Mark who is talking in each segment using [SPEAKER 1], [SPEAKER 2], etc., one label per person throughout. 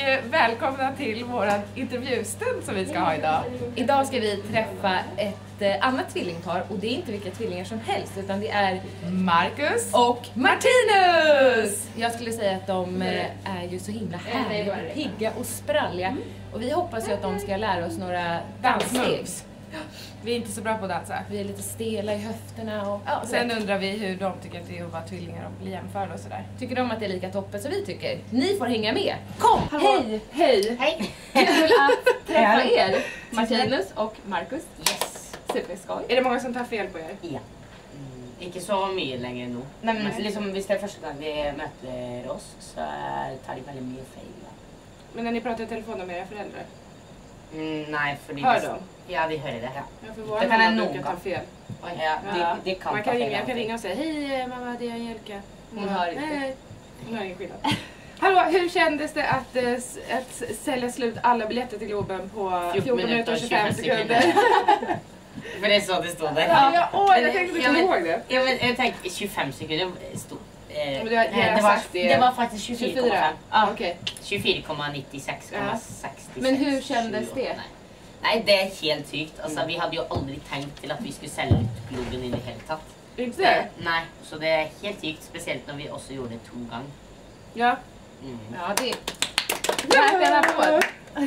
[SPEAKER 1] välkomna till våran intervjustund som vi ska ha idag. Idag ska vi träffa ett annat tvillingpar och det är inte vilka tvillingar som helst utan det är Marcus och Martinus! Jag skulle säga att de är ju så himla härliga, pigga och spralliga och vi hoppas ju att de ska lära oss några danssteg. Vi är inte så bra på att dansa. Vi är lite stela i höfterna och sen undrar vi hur de tycker att det är att vara tvillingar och bli jämförda och sådär. Tycker de att det är lika toppen som vi tycker? Ni får hänga med. Kom! Hej! Hej! Hej! Kul att träffa er, Martinus och Marcus.
[SPEAKER 2] Yes!
[SPEAKER 1] Superskoj.
[SPEAKER 3] Är det många som tar fel på er?
[SPEAKER 2] Ja. Ikke så mye lenger nå. Nei, men liksom, hvis det er første gang vi møter oss, så tar de veldig mye feil. Ja.
[SPEAKER 3] Men när ni pratar i telefon med era föräldrar?
[SPEAKER 2] Nej, för
[SPEAKER 3] hör de?
[SPEAKER 2] Ja, de hör det.
[SPEAKER 3] Ja, för våra mamma brukar ta fel.
[SPEAKER 2] Ja, de kan
[SPEAKER 3] man kan ringa, jag kan ringa och säga hej mamma, det är Angelica.
[SPEAKER 2] Hon hör inte.
[SPEAKER 3] Nej, hon hör ingen skillnad. Hallå, hur kändes det att sälja slut alla biljetter till Globen på 14 minuter och 25 sekunder?
[SPEAKER 2] För det är så det stod där.
[SPEAKER 3] Ja, jag tänkte inte ihåg det.
[SPEAKER 2] Ja, men jag tänkte 25 sekunder stod.
[SPEAKER 3] Det
[SPEAKER 2] var faktiskt 24,5.
[SPEAKER 3] Ah, okej.
[SPEAKER 2] 24,96,60.
[SPEAKER 1] Men hur kändes det?
[SPEAKER 2] Nej, det är helt sykt. Alltså, vi hade ju aldrig tänkt till att vi skulle sälja ut Globen i det hela tatt.
[SPEAKER 3] Inte det?
[SPEAKER 2] Nej, så det är helt sykt. Speciellt när vi också gjorde det 2 gånger.
[SPEAKER 3] Ja.
[SPEAKER 1] Ja, det är värt en applåd.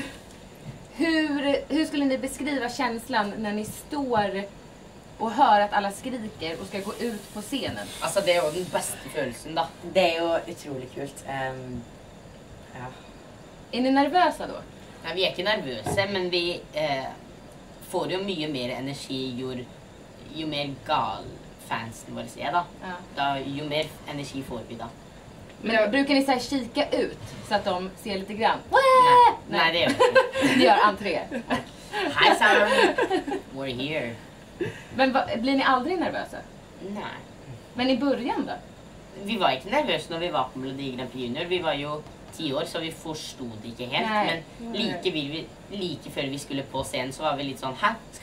[SPEAKER 1] Hur skulle ni beskriva känslan när ni står och hör att alla skriker och ska gå ut på scenen?
[SPEAKER 2] Alltså det är ju den bästa känslan då. Det är ju otroligt kul. Ja.
[SPEAKER 1] Är ni nervösa då?
[SPEAKER 2] Nej, vi är inte nervösa, men vi får ju mycket mer energi ju mer gal fansen våra är då. Ja. Ju mer energi får vi då.
[SPEAKER 1] Men brukar ni så här kika ut så att de ser lite grann?
[SPEAKER 2] Nej, det gör vi inte.
[SPEAKER 1] Ni gör entré.
[SPEAKER 2] Hi Sam, we're here.
[SPEAKER 1] Men blir ni aldrig nervösa?
[SPEAKER 2] Nej.
[SPEAKER 1] Men i början då?
[SPEAKER 2] Vi var inte nervösa när vi var på Melodi Grand Prix Junior. Vi var ju 10 år så vi förstod inte helt. Nej. Men lika för vi skulle på scen så var vi lite sån,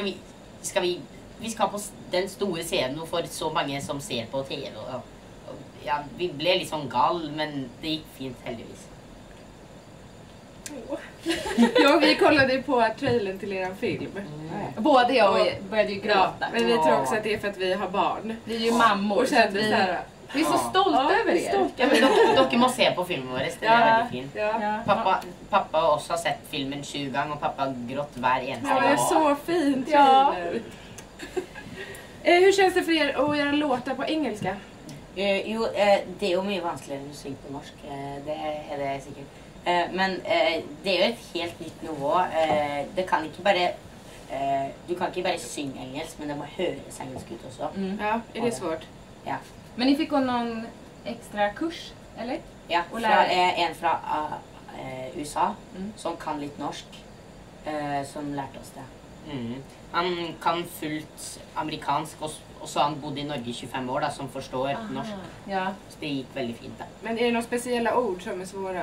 [SPEAKER 2] vi ska på den stora scenen och få så många som ser på TV. Ja, vi blev liksom gal, men det gick fint heldigvis.
[SPEAKER 3] Ja, vi kollade på trailern till er film.
[SPEAKER 1] Både jag och började ju gråta.
[SPEAKER 3] Men vi tror också att det är för att vi har barn.
[SPEAKER 1] Vi är ju mammor.
[SPEAKER 3] Och kände så här.
[SPEAKER 1] Vi är så stolta över er.
[SPEAKER 2] Ja, men dere må se på filmen vår. Det är väldigt fint.
[SPEAKER 3] Ja.
[SPEAKER 2] Pappa har också sett filmen 20 gånger och pappa har grått var eneste gång.
[SPEAKER 3] Ja, det är så fint. Ja. Hur känns det för er att göra låtar på engelska?
[SPEAKER 2] Jo, det är ju mycket vanskligare än att synge på norsk. Det är det säkert. Men det är ju ett helt nytt nivå. Det kan inte bara du kan inte bara synge engelska, men det måste höras engelska ut också.
[SPEAKER 3] Ja, är det svårt?
[SPEAKER 2] Ja.
[SPEAKER 1] Men ni fick någon extra kurs, eller?
[SPEAKER 2] Ja, och en från USA som kan lite norsk som lärde oss det. Han kan fullt amerikansk och så har han bodde i Norge i 25 år då, som förstår norsk.
[SPEAKER 1] Ja.
[SPEAKER 2] Så det gick väldigt fint där.
[SPEAKER 3] Men är det några speciella ord som är svåra?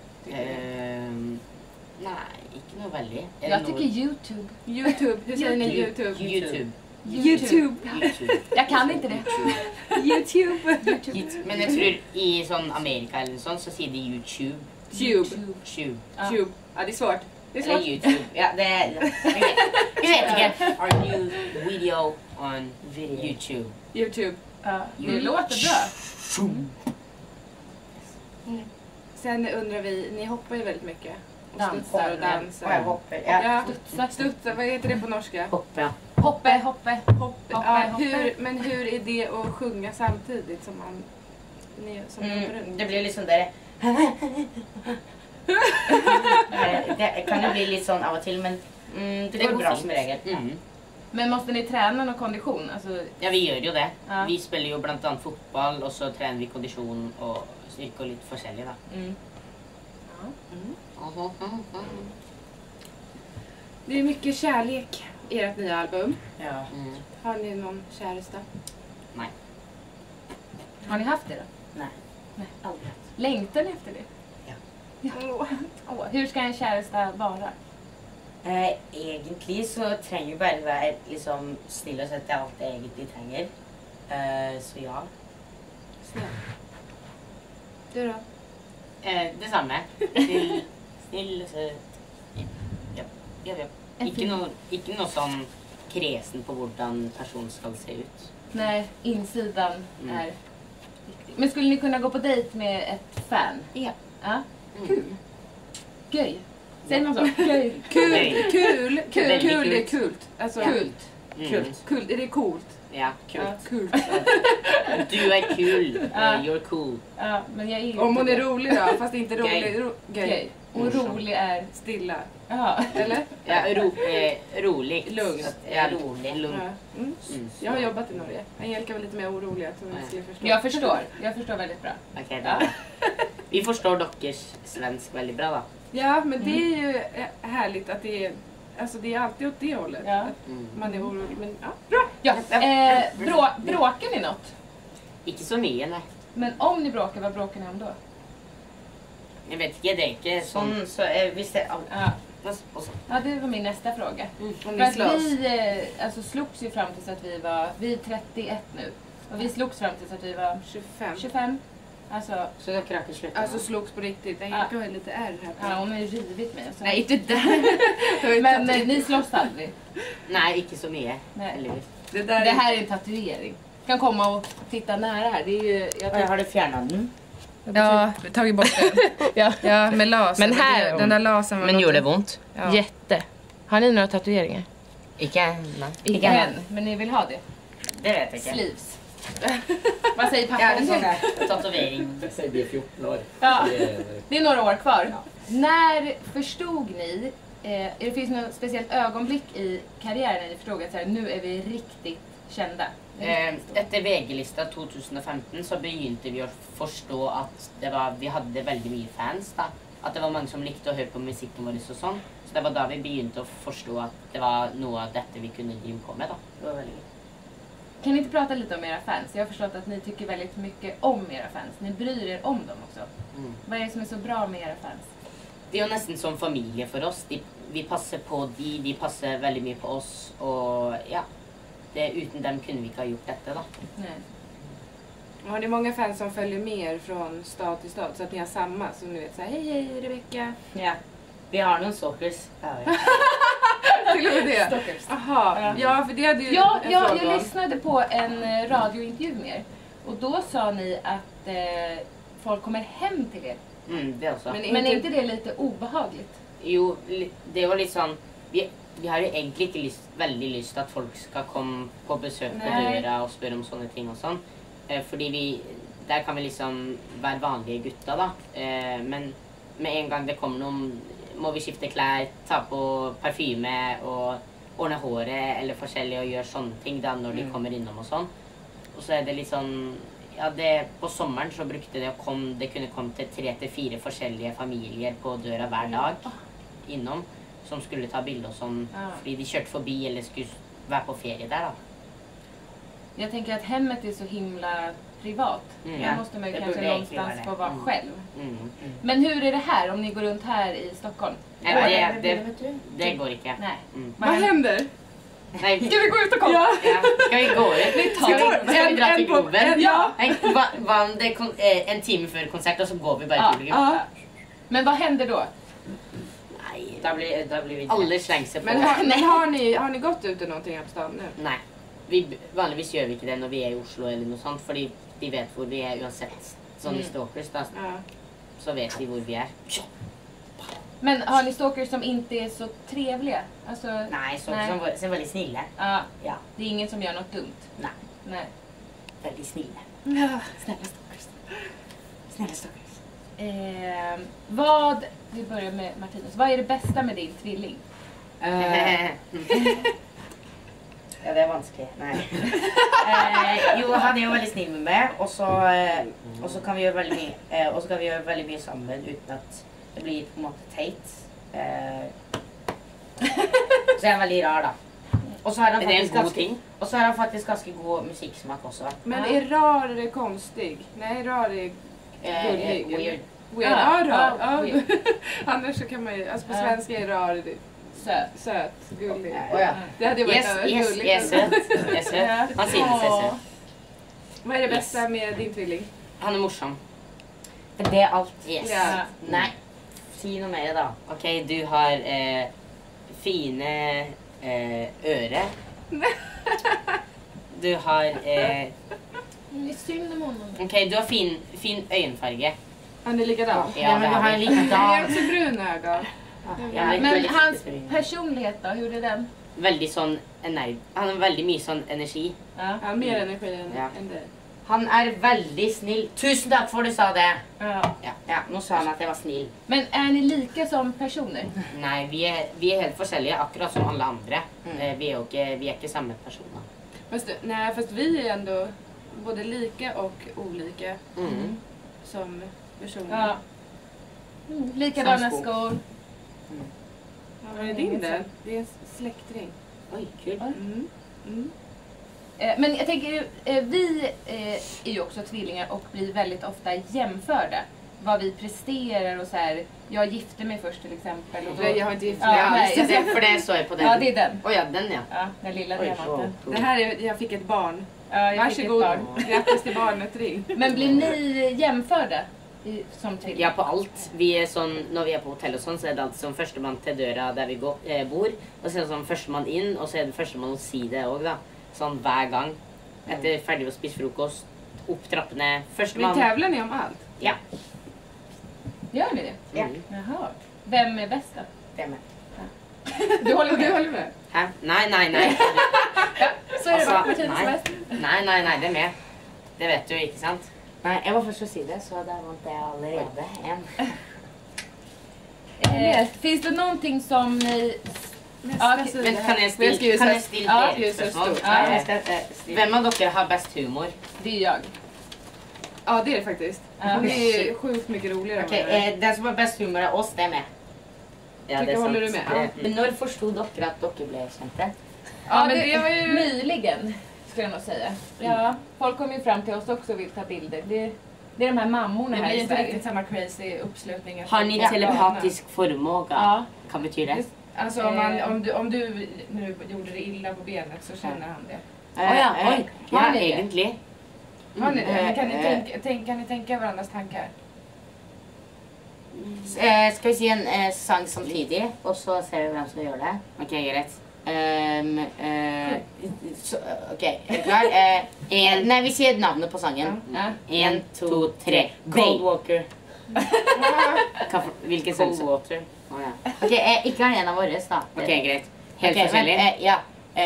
[SPEAKER 2] Nej, inte något väldigt.
[SPEAKER 1] Jag tycker YouTube.
[SPEAKER 3] YouTube, hur säger ni YouTube?
[SPEAKER 2] YouTube.
[SPEAKER 1] Jag kan inte det.
[SPEAKER 3] YouTube.
[SPEAKER 2] Men jag tror i sån Amerika eller sånt så säger de YouTube.
[SPEAKER 3] Tube. Ja, det är svårt.
[SPEAKER 2] Eller YouTube. Ja, det är vi vet inte. Our new video on YouTube.
[SPEAKER 3] YouTube.
[SPEAKER 1] Ja, det låter bra.
[SPEAKER 3] Sen undrar vi, ni hoppar ju väldigt mycket. Och
[SPEAKER 1] Dansar.
[SPEAKER 3] studsar och dansar.
[SPEAKER 2] Och jag hoppar.
[SPEAKER 3] Ja, studsa, vad heter det på norska?
[SPEAKER 2] Hoppa.
[SPEAKER 1] Hoppe.
[SPEAKER 3] Men hur är det att sjunga samtidigt som ni hoppar runt?
[SPEAKER 2] Det blir liksom där. Det kan ju bli lite sån av och till, men det går bra som regel.
[SPEAKER 1] Men måste ni träna någon kondition? Alltså...
[SPEAKER 2] Ja, vi gör ju det.
[SPEAKER 1] Ja.
[SPEAKER 2] Vi spelar ju bland annat fotboll och så tränar vi kondition och styrka och lite forskjellig då.
[SPEAKER 3] Det är mycket kärlek i ert nya album.
[SPEAKER 2] Ja.
[SPEAKER 3] Har ni någon käresta?
[SPEAKER 2] Nej.
[SPEAKER 1] Har ni haft det då?
[SPEAKER 2] Nej, aldrig.
[SPEAKER 1] Längtar ni efter det? Hur ska en käresta vara?
[SPEAKER 2] Egentligen så tränger ju bara vara liksom snill och sätta allt det egentligen tränger. Så ja.
[SPEAKER 3] Snäll. Du då?
[SPEAKER 2] Detsamma. Snill snill og søt. Ja. Ikke noe sånn kresen på hvordan personen skal se ut.
[SPEAKER 1] Nej, insidan är viktig. Men skulle ni kunna gå på dejt med ett fan?
[SPEAKER 2] Ja.
[SPEAKER 1] Ja. Kul. Göj. Säg någon så. Göj.
[SPEAKER 3] Kul,
[SPEAKER 2] Väldigt
[SPEAKER 3] det är
[SPEAKER 2] kult.
[SPEAKER 3] kult. Alltså,
[SPEAKER 1] Kult.
[SPEAKER 3] kult, är det coolt?
[SPEAKER 2] Ja, kult.
[SPEAKER 3] Ja, kult.
[SPEAKER 2] Du är kul. You're cool.
[SPEAKER 1] Ja, men jag är ju
[SPEAKER 3] Om hon
[SPEAKER 1] inte
[SPEAKER 3] är
[SPEAKER 1] det.
[SPEAKER 3] rolig då, fast inte rolig.
[SPEAKER 2] Gay.
[SPEAKER 1] Göj. Och rolig är...
[SPEAKER 3] Stilla.
[SPEAKER 1] Ja.
[SPEAKER 3] Eller?
[SPEAKER 2] Ja, rolig.
[SPEAKER 3] Lugnt.
[SPEAKER 2] Ja, rolig. Lugnt.
[SPEAKER 3] Ja. Jag har jobbat i Norge. Angelica var lite mer orolig att hon inte skulle förstå.
[SPEAKER 1] Jag förstår väldigt bra.
[SPEAKER 2] Okej, då. Vi förstår dockers svensk väldigt bra då.
[SPEAKER 3] Ja, men det är ju härligt att det är... Alltså det är alltid åt det hållet.
[SPEAKER 1] Ja.
[SPEAKER 3] Att man är orolig. Men ja, bra.
[SPEAKER 1] Ja. Bråkar ni något?
[SPEAKER 2] Inte så mycket, nej.
[SPEAKER 1] Men om ni bråkar, vad bråkar ni om då?
[SPEAKER 2] Jag vet inte, det är inte sån... Så, visst det...
[SPEAKER 1] Ja.
[SPEAKER 2] Och så.
[SPEAKER 1] Ja, det var min nästa fråga.
[SPEAKER 3] Om
[SPEAKER 1] För
[SPEAKER 3] ni
[SPEAKER 1] att
[SPEAKER 3] slåss.
[SPEAKER 1] vi alltså, slogs ju fram tills att vi är 31 nu. Och vi slogs fram tills att vi var 25. Alltså,
[SPEAKER 2] Så då kan jag sluta.
[SPEAKER 3] Alltså slogs på riktigt. Angelica har lite ärr här på.
[SPEAKER 1] ja, hon har ju rivit mig. Så.
[SPEAKER 3] Nej, inte där.
[SPEAKER 1] Men ni slåss aldrig.
[SPEAKER 2] Nej, inte så mycket.
[SPEAKER 1] Nej.
[SPEAKER 2] Heldigvis.
[SPEAKER 3] Det
[SPEAKER 1] här är en tatuering. Kan komma och titta nära här. Det är ju...
[SPEAKER 2] Jag har det fjärnat den.
[SPEAKER 3] Ja, tagit bort den. Ja, med laser.
[SPEAKER 1] Men här-
[SPEAKER 3] Den där lasern var
[SPEAKER 2] Men gjorde det ont?
[SPEAKER 3] Ja.
[SPEAKER 1] Jätte. Har ni några tatueringar?
[SPEAKER 2] Inte än.
[SPEAKER 1] Inte än, men ni vill ha det.
[SPEAKER 2] Det vet jag inte.
[SPEAKER 1] Sleeves. Vad säger pappa?
[SPEAKER 2] Ja, en sån där tatuering.
[SPEAKER 4] Jag säger det är 14 år.
[SPEAKER 1] Ja.
[SPEAKER 4] Det är-
[SPEAKER 1] Det är några år kvar. När förstod ni, det finns något speciellt ögonblick i karriären när ni förstod att så här, nu är vi riktigt kända?
[SPEAKER 2] Efter VG-lista 2015 så begynte vi att förstå att vi hade väldigt mycket fans då. Att det var många som likte att höra på musiken vår och sånt. Så det var då vi begynte att förstå att det var något av detta vi kunde driva på med då. Det var väldigt...
[SPEAKER 1] Kan ni inte prata lite om era fans? Jag har förstått att ni tycker väldigt mycket om era fans. Ni bryr er om dem också. Vad är det som är så bra med era fans?
[SPEAKER 2] Det är ju nästan som familj för oss. Vi passar på de passar väldigt mycket på oss. Och ja, utan dem kunde vi inte ha gjort detta då.
[SPEAKER 1] Nej.
[SPEAKER 3] Har ni många fans som följer med er från stad till stad så att ni har samma? Som ni vet såhär, hej Rebecka.
[SPEAKER 2] Ja, vi har någon stalkers.
[SPEAKER 3] Till och med det?
[SPEAKER 1] Stalkers.
[SPEAKER 3] Aha, ja för det hade ju
[SPEAKER 1] Ja,
[SPEAKER 3] en
[SPEAKER 1] jag
[SPEAKER 3] fråga om.
[SPEAKER 1] lyssnade på en radiointervju med er. Och då sa ni att folk kommer hem till er.
[SPEAKER 2] Det också.
[SPEAKER 1] Men är inte det lite obehagligt?
[SPEAKER 2] Jo, det var liksom... Vi har ju egentligen inte väldigt lust att folk ska komma på besök på dörra och spöra om sådana ting och sånt. För där kan vi liksom vara vanliga gutta då. Men med en gång det kommer någon, må vi skifta kläder, ta på parfyme och ordna håret eller forskjellig och göra sådana ting då när de kommer inom och sånt. Och så är det liksom... Ja, på sommaren så brukade det kunde komma till 3 till 4 forskjelliga familjer på dörra hver dag inom som skulle ta bilder och sånt för de kört förbi eller skulle vara på ferie där då.
[SPEAKER 1] Jag tänker att hemmet är så himla privat. Där måste man ju
[SPEAKER 2] Det
[SPEAKER 1] kanske
[SPEAKER 2] borde
[SPEAKER 1] någonstans
[SPEAKER 2] egentligen
[SPEAKER 1] få
[SPEAKER 2] vara
[SPEAKER 1] vara själv.
[SPEAKER 2] det.
[SPEAKER 1] Men hur är det här om ni går runt här i Stockholm?
[SPEAKER 2] Nej, det går inte.
[SPEAKER 1] Nej.
[SPEAKER 3] Vad händer?
[SPEAKER 2] Nej.
[SPEAKER 1] Ska vi gå ut och kolla?
[SPEAKER 3] Ja.
[SPEAKER 2] Ska vi gå ut? Ska vi dra till Globen?
[SPEAKER 3] Ja.
[SPEAKER 2] Nej, det är en timme före konsert och så går vi bara till Globen.
[SPEAKER 3] Ja.
[SPEAKER 1] Men vad händer då?
[SPEAKER 2] Nej, där blir vi alla slänger sig på.
[SPEAKER 3] Men har ni gått ut någonting här på stan nu?
[SPEAKER 2] Nej. Vanligtvis gör vi inte det när vi är i Oslo eller något sånt. För de vet var vi är uansett. Sån i stalkers då.
[SPEAKER 3] Ja.
[SPEAKER 2] Så vet vi var vi är.
[SPEAKER 1] Men har ni stalkers som inte är så trevliga? Alltså,
[SPEAKER 2] Nej, som är väldigt snälla.
[SPEAKER 1] ja,
[SPEAKER 2] Ja,
[SPEAKER 1] det är ingen som gör något dumt?
[SPEAKER 2] nej.
[SPEAKER 1] Nej.
[SPEAKER 2] Väldigt snälla.
[SPEAKER 3] Ja.
[SPEAKER 1] Snälla stalkers.
[SPEAKER 2] Snälla stalkers.
[SPEAKER 1] Vi börjar med Martinus. Vad är det bästa med din tvilling?
[SPEAKER 2] Ja, det är vanskligt. Nej. Jo, han är ju väldigt snäll med mig och så kan vi göra väldigt mycket sammen utan att det blir på något teit. Så är han väldigt rar då. Och så har han faktiskt ganska god musiksmak också.
[SPEAKER 3] Men är rar eller konstig? Nej, rar är gullig.
[SPEAKER 2] Weird.
[SPEAKER 3] Weird.
[SPEAKER 1] Ja,
[SPEAKER 3] Ja,
[SPEAKER 1] ja,
[SPEAKER 3] weird. Annars så kan man ju, alltså på svenska är rar söt, gullig.
[SPEAKER 2] Ja.
[SPEAKER 3] Det hade ju varit gulligt.
[SPEAKER 2] Yes. Han synes söt.
[SPEAKER 3] Vad är det bästa med din tvilling?
[SPEAKER 2] Han är morsom. Det är allt. Yes.
[SPEAKER 3] Ja.
[SPEAKER 2] Nej. si noe mer, da. Ok, du har fine øre. Du har
[SPEAKER 1] Det är synd om honom.
[SPEAKER 2] Ok, du har fin øyenfarge.
[SPEAKER 3] Han är likadan.
[SPEAKER 2] Ja, men du har en liten
[SPEAKER 3] Han har
[SPEAKER 2] dag.
[SPEAKER 3] också bruna ögon.
[SPEAKER 1] Men hans personlighet då, hur är den?
[SPEAKER 2] Veldig sånn Han har veldig mye sånn energi.
[SPEAKER 1] Ja.
[SPEAKER 3] Han har mer energi
[SPEAKER 2] Ja.
[SPEAKER 3] än dig.
[SPEAKER 2] Han er veldig snill. Tusen takk for du sa det.
[SPEAKER 1] Ja.
[SPEAKER 2] Ja, nå sa han at jeg var snill.
[SPEAKER 1] Men är ni lika som personer?
[SPEAKER 2] Nei, vi er helt forskjellige, akkurat som alle andre. Vi er ikke samme personer.
[SPEAKER 3] Fast vi är ändå både lika och olika
[SPEAKER 2] Mm.
[SPEAKER 3] som personer.
[SPEAKER 1] Ja. Likadana
[SPEAKER 2] Som skor.
[SPEAKER 1] skor.
[SPEAKER 3] Ja, vad är din där? Det är en släktring.
[SPEAKER 2] Oi, kult.
[SPEAKER 3] Mm. Mm.
[SPEAKER 1] Men jag tänker, vi är ju också tvillingar och blir väldigt ofta jämförda. Vad vi presterar och så här. Jag gifte mig först till exempel. Och då,
[SPEAKER 3] Jag har inte gift
[SPEAKER 1] Ja,
[SPEAKER 3] mig
[SPEAKER 1] nej,
[SPEAKER 3] alls.
[SPEAKER 2] For det så jeg på den.
[SPEAKER 1] ja, det är den.
[SPEAKER 2] Å ja, den ja.
[SPEAKER 1] Ja, den lilla
[SPEAKER 2] Oj,
[SPEAKER 1] diamanten.
[SPEAKER 2] så.
[SPEAKER 3] Det här är, jag fick ett barn.
[SPEAKER 1] Ja, jag fick ett
[SPEAKER 3] Varsågod.
[SPEAKER 1] barn.
[SPEAKER 3] Grattis till barnet, ring.
[SPEAKER 1] Men blir ni jämförda som tvillingar?
[SPEAKER 2] Ja, på alt. Vi er sånn, når vi er på hotell og sånn, så er det alltid som førstemann til døra der vi bor. Og så er det sånn førstemann inn, og så er det førstemann å si det òg, da. Sånn hver gang. Etter ferdig å spise frokost, opp trappene.
[SPEAKER 3] Men
[SPEAKER 2] Førstemann.
[SPEAKER 3] tävlar ni om allt?
[SPEAKER 2] Ja.
[SPEAKER 1] Gör ni det?
[SPEAKER 2] Ja.
[SPEAKER 1] Jaha. Vem är bäst då?
[SPEAKER 2] Det er med.
[SPEAKER 1] Du håller
[SPEAKER 3] Du
[SPEAKER 1] med?
[SPEAKER 3] håller med?
[SPEAKER 2] Hæ? Nei.
[SPEAKER 1] Så är det bara
[SPEAKER 2] Altså,
[SPEAKER 1] Martina som
[SPEAKER 2] nei.
[SPEAKER 1] bäst.
[SPEAKER 2] Nei, det er med. Det vet du, ikke sant? Nei, jeg var først å si det, så der vant jeg allerede en.
[SPEAKER 1] Finns det någonting som ni...
[SPEAKER 3] Nästa
[SPEAKER 1] Ja, okej.
[SPEAKER 3] sida
[SPEAKER 2] Men
[SPEAKER 3] här.
[SPEAKER 2] kan jeg stille
[SPEAKER 1] Ja,
[SPEAKER 2] flere spørsmål?
[SPEAKER 1] Ja,
[SPEAKER 3] jag
[SPEAKER 2] Hvem av dere har best humor?
[SPEAKER 1] Det är jag.
[SPEAKER 3] Ja, det är det faktiskt.
[SPEAKER 1] Ja.
[SPEAKER 3] Hon är sjukt mycket roligare än
[SPEAKER 2] Ok,
[SPEAKER 3] vad jag är.
[SPEAKER 2] Den som har best humor av oss, det er med. Ja,
[SPEAKER 3] Tycker, håller du med? Ja.
[SPEAKER 2] Men når forstod dere at dere ble kjente?
[SPEAKER 3] Ja, men det var ju...
[SPEAKER 1] Nyligen, skulle jag nog säga. Ja, folk kommer ju fram till oss också och vill ta bilder. Det är de här mammorna
[SPEAKER 3] Det
[SPEAKER 1] här
[SPEAKER 3] blir
[SPEAKER 1] i
[SPEAKER 3] inte
[SPEAKER 1] Sverige.
[SPEAKER 3] riktigt samma crazy uppslutning.
[SPEAKER 2] Har ni
[SPEAKER 1] Ja.
[SPEAKER 2] telepatisk förmåga?
[SPEAKER 1] Ja.
[SPEAKER 2] Vad betyder det?
[SPEAKER 3] Alltså om du nu gjorde det illa på benet så känner han det.
[SPEAKER 2] Ja,
[SPEAKER 1] Har ni det?
[SPEAKER 2] egentlig.
[SPEAKER 3] Har ni det? Kan ni tänka varandras tankar?
[SPEAKER 2] Skal vi si en sang samtidig, og så ser vi hvem som gjør det? Ok, greit. Ok, er du klar? Nei, vi sier navnet på sangen.
[SPEAKER 1] Ja.
[SPEAKER 2] 1, 2, 3. Cold Walker. Hvilken sang? Cold Water. Ok, ikke er en av våre, da. Ok, greit. Helt forskjellig? Ja.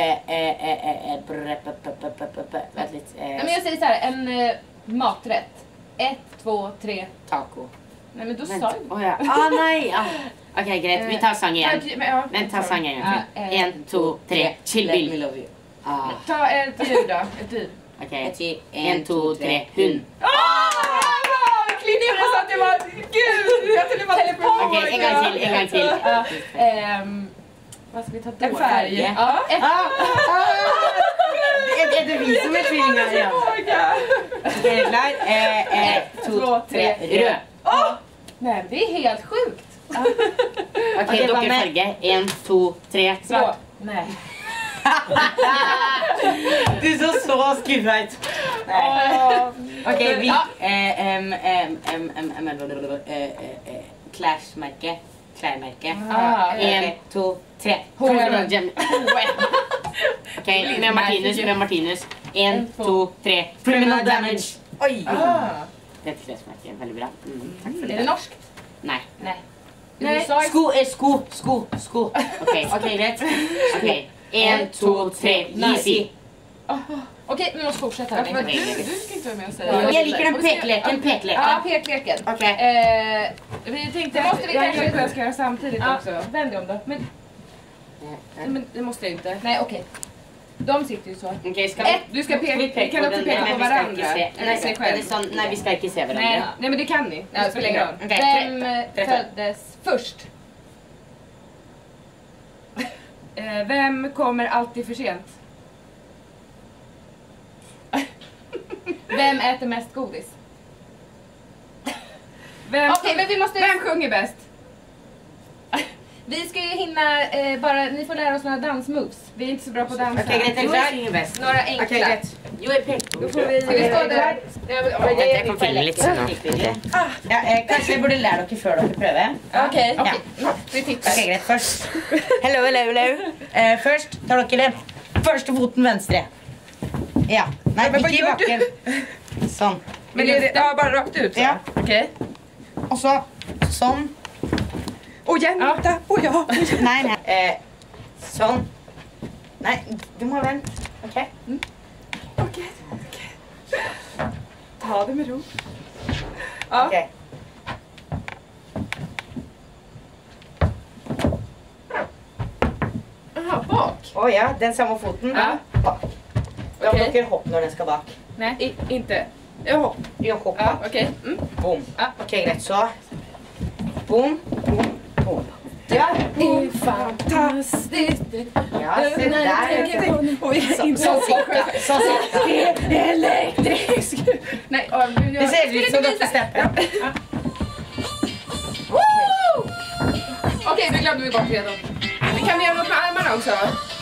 [SPEAKER 2] Vent litt.
[SPEAKER 1] Nej, men jag säger så här, en maträtt. 1, 2, 3.
[SPEAKER 2] Taco.
[SPEAKER 1] Nej men då
[SPEAKER 2] Vent.
[SPEAKER 1] sa jag.
[SPEAKER 2] Ja. Nei. Ja. Ok, greit. Vi tar sang igjen. Vent, ta sang en gang til. 1, 2, 3. Chill Bill. Ah.
[SPEAKER 3] Ta ett ljud då. Ett ljud.
[SPEAKER 2] Ok. 1, 2, 3. Hund.
[SPEAKER 3] Klippade så att det var... Gud! Jag trodde det var telepat.
[SPEAKER 2] Ok, en gang til.
[SPEAKER 1] Vad ska vi ta då?
[SPEAKER 3] En färg.
[SPEAKER 1] Ja.
[SPEAKER 2] Er det vi som er tvillinger? Ja. Ok, klar? 1, 2, 3. Rød.
[SPEAKER 1] Nej men det är helt sjukt.
[SPEAKER 2] Ok, dere farge. 1, 2, 3.
[SPEAKER 1] Svart. Nej.
[SPEAKER 2] Du så skuffet ut. Ok, vi... Clash-merke. Klærmerke.
[SPEAKER 1] Ah,
[SPEAKER 2] 1, 2, 3.
[SPEAKER 1] H&M.
[SPEAKER 2] Ok, med Martinus. 1, 2, 3. Criminal Damage. Oi! Det er et klesmerke. Veldig bra. Takk for
[SPEAKER 1] Är
[SPEAKER 2] det.
[SPEAKER 1] det norskt?
[SPEAKER 2] Nei.
[SPEAKER 1] Nej.
[SPEAKER 3] Nej.
[SPEAKER 1] USA är...
[SPEAKER 2] Sko. Ok, greit. Ok, 1, 2, 3. Yeezy.
[SPEAKER 1] Okej, vi måste fortsätta
[SPEAKER 3] Ja,
[SPEAKER 1] hörni.
[SPEAKER 3] men du ska inte vara med och säga.
[SPEAKER 2] Jeg liker den pekleken.
[SPEAKER 1] Ja, pekleken.
[SPEAKER 2] Ok.
[SPEAKER 3] Vi tänkte
[SPEAKER 1] Det måste vi
[SPEAKER 3] jag
[SPEAKER 1] kanske-
[SPEAKER 3] och jag ska göra samtidigt
[SPEAKER 1] Ja,
[SPEAKER 3] också.
[SPEAKER 1] vänd dig om då.
[SPEAKER 3] Men det måste jag inte.
[SPEAKER 1] Nej, okej. De sitter ju så.
[SPEAKER 2] Ok, skal
[SPEAKER 3] Du ska peka, vi kan också peka på varandra. Eller sig själv.
[SPEAKER 2] Nei, vi skal ikke se hverandre.
[SPEAKER 1] Nej.
[SPEAKER 3] Nej men det kan ni.
[SPEAKER 1] Ja,
[SPEAKER 3] Det spelar ingen roll.
[SPEAKER 2] Okej,
[SPEAKER 1] Vem
[SPEAKER 2] träffa.
[SPEAKER 1] föddes först?
[SPEAKER 3] Vem kommer alltid för sent?
[SPEAKER 1] Vem äter mest godis?
[SPEAKER 3] Vem,
[SPEAKER 1] Okej, men vi måste...
[SPEAKER 3] vem sjunger bäst?
[SPEAKER 1] Vi ska ju hinna bara... Ni får lära oss några dansmoves.
[SPEAKER 3] Vi är inte så bra på att dansa.
[SPEAKER 2] Ok, greit. Hvem synger best?
[SPEAKER 1] Några enkla.
[SPEAKER 2] Ok, greit. Jo, jeg pekte på
[SPEAKER 3] Då får vi...
[SPEAKER 1] Ska vi stå där?
[SPEAKER 2] Vent, jeg kan filme litt sånn. Ja, kanskje jeg burde lære dere før dere prøver.
[SPEAKER 1] Okej.
[SPEAKER 2] Ja.
[SPEAKER 1] Vi tittar.
[SPEAKER 2] Ok, greit. Først. Hello. Først tar dere første foten venstre. Ja. Nei,
[SPEAKER 3] men hva
[SPEAKER 2] ikke i
[SPEAKER 3] gjør
[SPEAKER 2] bakken. Sånn.
[SPEAKER 3] Men är det bara rakt ut? Så?
[SPEAKER 2] Ja.
[SPEAKER 1] Okej.
[SPEAKER 2] Og så sånn.
[SPEAKER 3] Och jänta, och jag.
[SPEAKER 2] Nei. Sånn. Nei, du må vente. Ok?
[SPEAKER 3] Okej. Ta det med ro. Ja.
[SPEAKER 2] Ok.
[SPEAKER 1] Jaha, bak.
[SPEAKER 2] Å ja, den samme foten.
[SPEAKER 1] Ja.
[SPEAKER 2] Bak. Da må
[SPEAKER 1] Ok.
[SPEAKER 2] dere hoppe når den skal bak.
[SPEAKER 1] Nej.
[SPEAKER 3] Inte. Jaha.
[SPEAKER 2] Jo, hopp
[SPEAKER 1] Ja,
[SPEAKER 2] bak.
[SPEAKER 1] okej.
[SPEAKER 2] Boom.
[SPEAKER 1] Ja.
[SPEAKER 2] Ok, greit. Så. Boom, boom, boom. Ja.
[SPEAKER 1] Det är fantastiskt.
[SPEAKER 2] Ja, se der.
[SPEAKER 3] Oj, inte
[SPEAKER 2] Sånn cirka. Sånn cirka.
[SPEAKER 3] elektrisk. Nej,
[SPEAKER 2] Det ser ut som dere stepper.
[SPEAKER 3] Okej, nu glömde vi bort redan. Vi kan göra något med armarna också.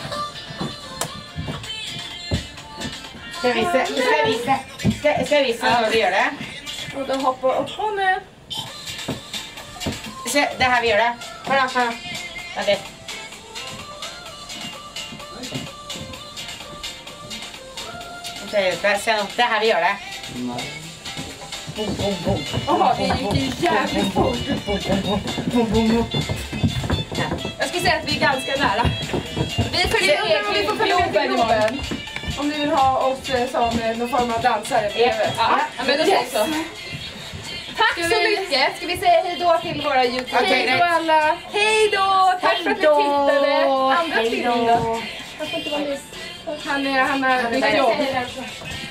[SPEAKER 2] Skal jeg vise? Skal jeg vise når vi gjør det?
[SPEAKER 3] Och då hoppa upp och ner.
[SPEAKER 2] Se, det er her vi gjør det. Hør da. Vent litt. Se nå, det er her vi gjør det. Boom, boom, boom.
[SPEAKER 3] Jaha, det gick ju jävligt fort.
[SPEAKER 2] Boom, boom, boom.
[SPEAKER 3] Jag skulle säga att vi är ganska nära.
[SPEAKER 1] Vi följer med
[SPEAKER 3] Vi får
[SPEAKER 1] till
[SPEAKER 3] följa med till
[SPEAKER 1] Globen imorgon.
[SPEAKER 3] Globen. Om ni vill ha oss som någon form av dansare bredvid.
[SPEAKER 1] Ja, men då
[SPEAKER 3] Yes.
[SPEAKER 1] så. Tack så mycket. Ska vi säga hej då till våra YouTube?
[SPEAKER 2] Okej,
[SPEAKER 3] Hej då alla.
[SPEAKER 1] Hej då! Tack för att ni tittade. Andra
[SPEAKER 2] Hej
[SPEAKER 1] filmen
[SPEAKER 2] då.
[SPEAKER 1] då?
[SPEAKER 3] Han har nytt jobb.